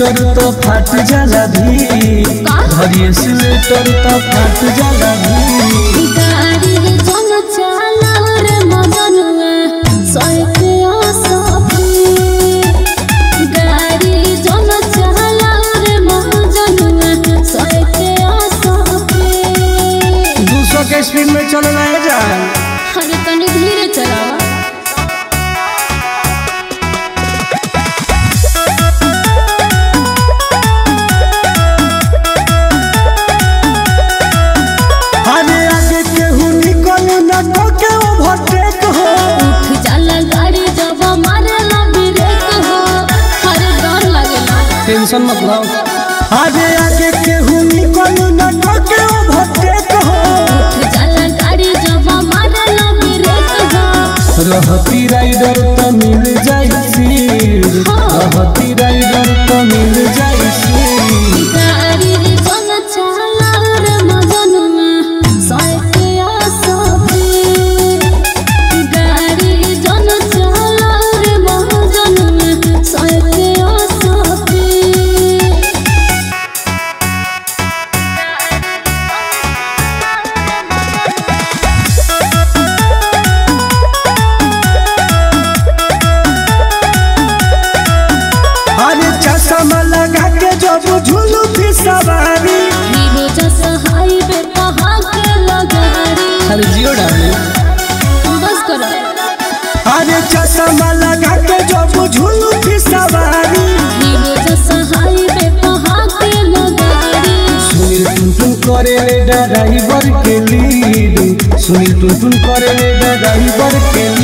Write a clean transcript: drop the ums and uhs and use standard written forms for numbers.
Accelerator तो फट जाला भी धरी एक्सीलेटर तो फट जाला भी गाड़ी जन चला रे मजनुआ सैके आसफी गाड़ी जन चला रे मजनुआ सैके आसफी 200 के स्पीड में चलना है जान। अरे तनी धीरे चलावा टेंशन मत लो आगे आगे केहू निकल न टके ओवरटेक हो जाला गाड़ी जब मारे लगी रेक हो रहती राइडर तो मिल जाई सीट रहती राइडर तो मिल जाई सीट गाड़ी जन चला रे मजनुआ सैके आसफी गाड़ी जन चला रे मजनुआ सैके आसफी चश्मा लगा के जब झूलू की सवारी हीरो जैसा हाईवे कहाँ के लगारी अरे जियो डाले बस करो अरे चश्मा लगा के जब झूलू की सवारी हीरो जैसा हाईवे कहाँ के लगारी सुनील टुन करे रे ड्राइवर के लीड सुनील टुन करे रे ड्राइवर के